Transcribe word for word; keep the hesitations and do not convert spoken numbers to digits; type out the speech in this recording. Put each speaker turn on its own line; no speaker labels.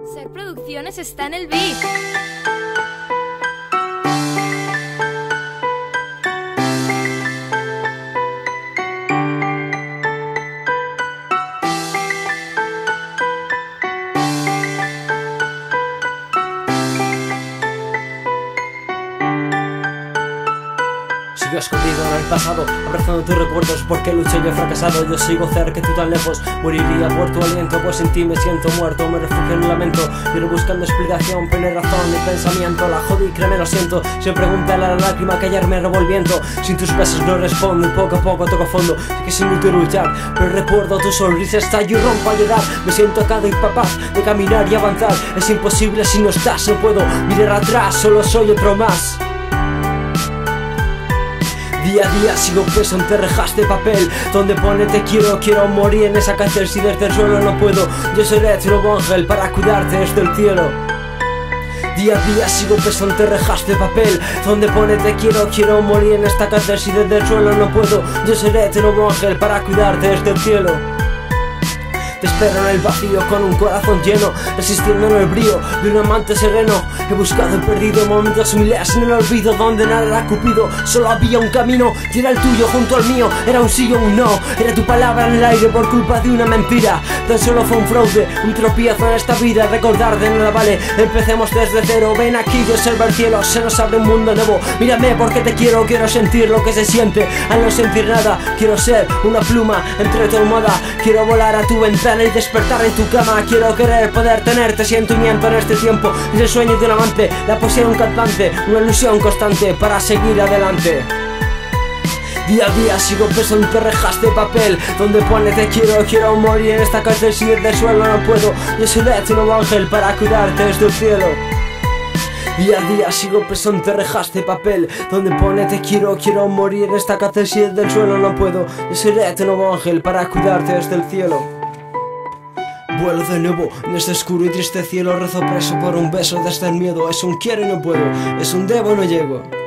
Ser Producciones está en el beat.
Sigo escondido en el pasado, abrazando tus recuerdos, porque luché y he fracasado. Yo sigo cerca, tú tan lejos, moriría por tu aliento, pues sin ti me siento muerto. Me refugio en un lamento, ir buscando explicación, pone razón mi pensamiento. La jodí, créeme, lo siento, se pregunta la lágrima que ayer me robó el viento. Sin tus besos no respondo y poco a poco toco fondo. Sé que es inútil luchar, pero recuerdo tu sonrisa, estallo y rompo a llorar. Me siento cada incapaz de caminar y avanzar. Es imposible si no estás, no puedo mirar atrás, solo soy otro más. Día a día sigo preso entre rejas de papel, donde pone te quiero, quiero morir en esa cárcel. Si desde el suelo no puedo, yo seré tu nuevo ángel para cuidarte desde el cielo. Día a día sigo preso entre rejas de papel, donde pone te quiero, quiero morir en esta cárcel. Si desde el suelo no puedo, yo seré tu nuevo ángel para cuidarte desde el cielo. Te espero en el vacío con un corazón lleno, resistiendo en el brío de un amante sereno. He buscado y perdido momentos miles en el olvido, donde nada era cupido, solo había un camino y era el tuyo junto al mío. Era un sí o un no, era tu palabra en el aire por culpa de una mentira. Tan solo fue un fraude, un tropiezo en esta vida. Recordar de nada vale, empecemos desde cero. Ven aquí y observa el cielo, se nos abre un mundo nuevo. Mírame porque te quiero, quiero sentir lo que se siente al no sentir nada. Quiero ser una pluma entre tu almohada, quiero volar a tu ventana y despertar en tu cama. Quiero querer poder tenerte, siento un miento en este tiempo. Es el sueño de un amante, la poesía de un cantante, una ilusión constante para seguir adelante. Día a día sigo preso entre rejas de papel, donde pone te quiero, quiero morir en esta cárcel. Si desde el suelo no puedo, yo seré tu nuevo ángel para cuidarte desde el cielo. Día a día sigo preso entre rejas de papel, donde pone te quiero, quiero morir en esta cárcel. Si desde el suelo no puedo, yo seré tu nuevo ángel para cuidarte desde el cielo. Vuelo de nuevo en este oscuro y triste cielo, rezo preso por un beso desde el miedo. Es un quiero y no puedo, es un debo y no llego.